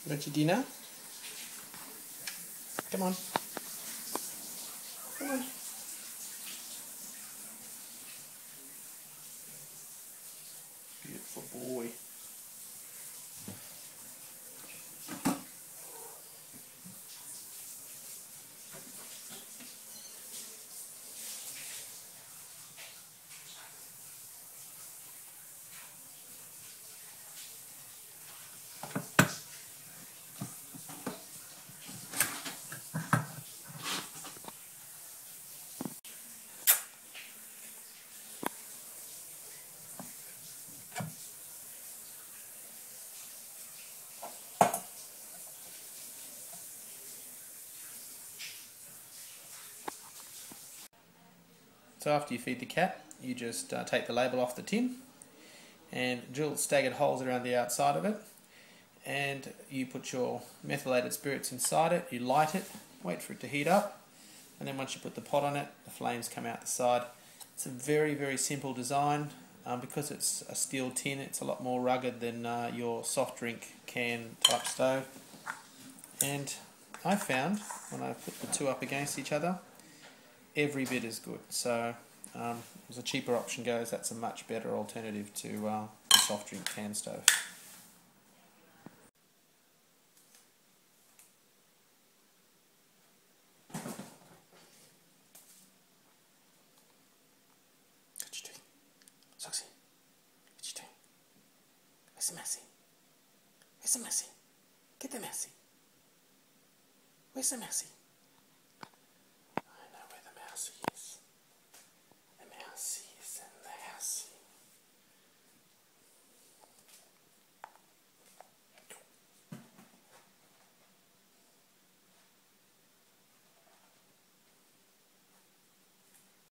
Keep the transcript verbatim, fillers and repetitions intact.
Want your dinner? Come on. Come on. Beautiful boy. So after you feed the cat, you just uh, take the label off the tin and drill staggered holes around the outside of it, and you put your methylated spirits inside it, you light it, wait for it to heat up, and then once you put the pot on it, the flames come out the side. It's a very very simple design. Um, because it's a steel tin, it's a lot more rugged than uh, your soft drink can type stove, and I found when I put the two up against each other, every bit as good. So um, as a cheaper option goes, that's a much better alternative to uh, the soft drink can stove. What you doing? Soxy, what you doing? Where's the Massey? Where's the Massey? Get the Massey. Where's the Massey?